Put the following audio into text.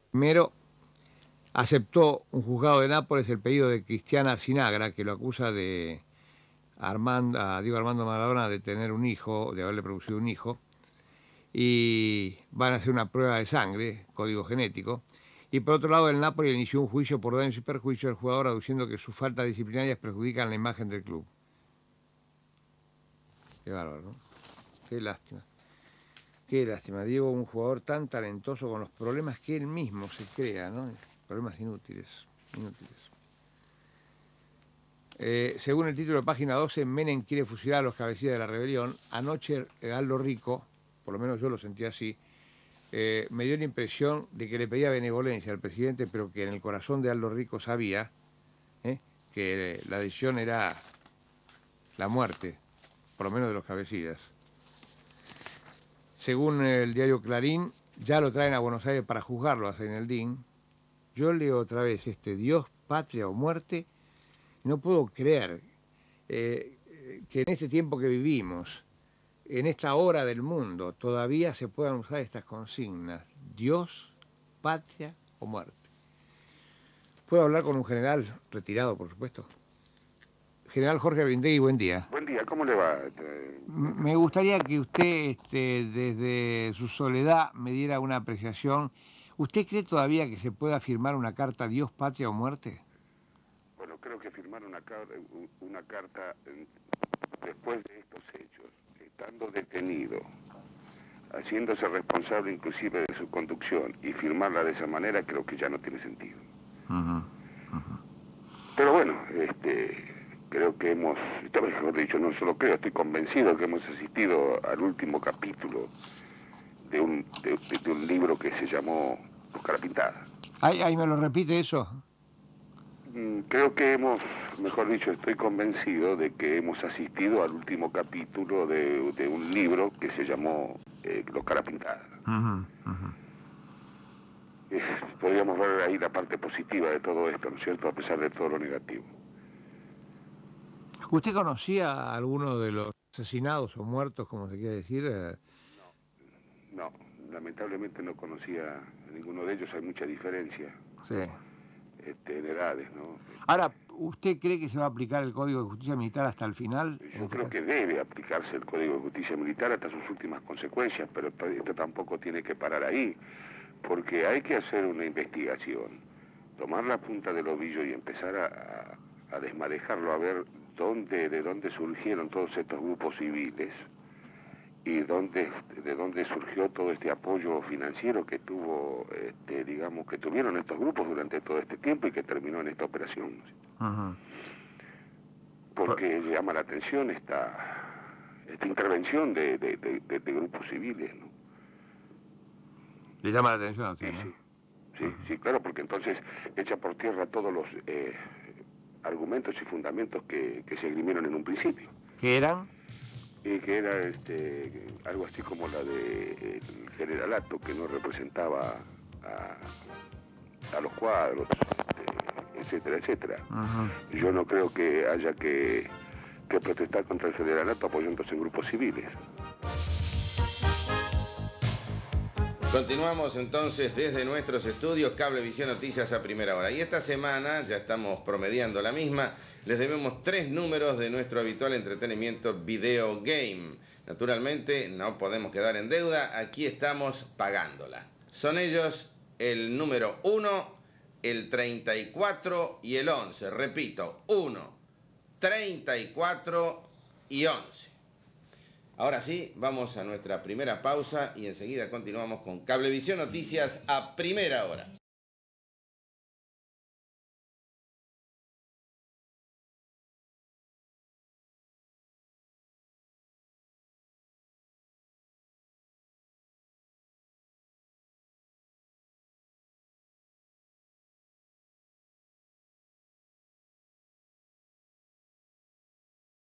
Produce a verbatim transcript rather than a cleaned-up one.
Primero, aceptó un juzgado de Nápoles el pedido de Cristiana Sinagra, que lo acusa de Armando, a Diego Armando Maradona de tener un hijo, de haberle producido un hijo, y van a hacer una prueba de sangre, código genético. Y por otro lado, el Napoli inició un juicio por daños y perjuicios al jugador, aduciendo que sus faltas disciplinarias perjudican la imagen del club. Qué bárbaro, ¿no? Qué lástima. Qué lástima. Diego, un jugador tan talentoso con los problemas que él mismo se crea, ¿no? Problemas inútiles, inútiles. Eh, según el título de página doce, Menem quiere fusilar a los cabecillas de la rebelión. Anoche, Aldo Rico, por lo menos yo lo sentí así, eh, me dio la impresión de que le pedía benevolencia al presidente, pero que en el corazón de Aldo Rico sabía eh, que la decisión era la muerte, por lo menos de los cabecillas. Según el diario Clarín, ya lo traen a Buenos Aires para juzgarlo a Zaineldin. Yo leo otra vez este Dios, patria o muerte. No puedo creer eh, que en este tiempo que vivimos, en esta hora del mundo, todavía se puedan usar estas consignas. Dios, patria o muerte. ¿Puedo hablar con un general retirado, por supuesto? General Jorge Brindegui, buen día. Buen día, ¿cómo le va? Me gustaría que usted, este, desde su soledad, me diera una apreciación. ¿Usted cree todavía que se pueda firmar una carta Dios, patria o muerte? Bueno, creo que firmar una, una carta después de estos hechos, estando detenido, haciéndose responsable inclusive de su conducción, y firmarla de esa manera, creo que ya no tiene sentido. Uh-huh. Uh-huh. Pero bueno, este... creo que hemos, mejor dicho, no solo creo, estoy convencido que hemos asistido al último capítulo de un, de, de, de un libro que se llamó Los Cara Pintada. ¿Ahí, ahí me lo repite eso? Creo que hemos, mejor dicho, estoy convencido de que hemos asistido al último capítulo de, de un libro que se llamó eh, Los Cara Pintada. Uh-huh, uh-huh. eh, podríamos ver ahí la parte positiva de todo esto, ¿no es cierto?, a pesar de todo lo negativo. ¿Usted conocía a alguno de los asesinados o muertos, como se quiere decir? No, no, lamentablemente no conocía a ninguno de ellos, hay mucha diferencia. Sí. Este, en edades, ¿no? Ahora, ¿usted cree que se va a aplicar el Código de Justicia Militar hasta el final? Yo creo que debe aplicarse el Código de Justicia Militar hasta sus últimas consecuencias, pero esto tampoco tiene que parar ahí, porque hay que hacer una investigación, tomar la punta del ovillo y empezar a, a, a desmadejarlo, a ver dónde, de dónde surgieron todos estos grupos civiles y dónde, de dónde surgió todo este apoyo financiero que tuvo, este, digamos, que tuvieron estos grupos durante todo este tiempo y que terminó en esta operación. Uh-huh. Porque llama la atención esta, esta intervención de, de, de, de, de grupos civiles, ¿no? ¿Le llama la atención a usted, sí, no? Sí, sí, uh-huh. sí, claro, porque entonces echa por tierra todos los eh, argumentos y fundamentos que, que se esgrimieron en un principio. ¿Qué eran? Y que era este, algo así como la de el generalato, que no representaba a, a los cuadros, este, etcétera, etcétera. Uh-huh. Yo no creo que haya que, que protestar contra el generalato apoyándose en grupos civiles. Continuamos entonces desde nuestros estudios Cablevisión Noticias a primera hora. Y esta semana, ya estamos promediando la misma, les debemos tres números de nuestro habitual entretenimiento Video Game. Naturalmente no podemos quedar en deuda, aquí estamos pagándola. Son ellos el número uno, el treinta y cuatro y el once. Repito, uno, treinta y cuatro y once. Ahora sí, vamos a nuestra primera pausa y enseguida continuamos con Cablevisión Noticias a primera hora.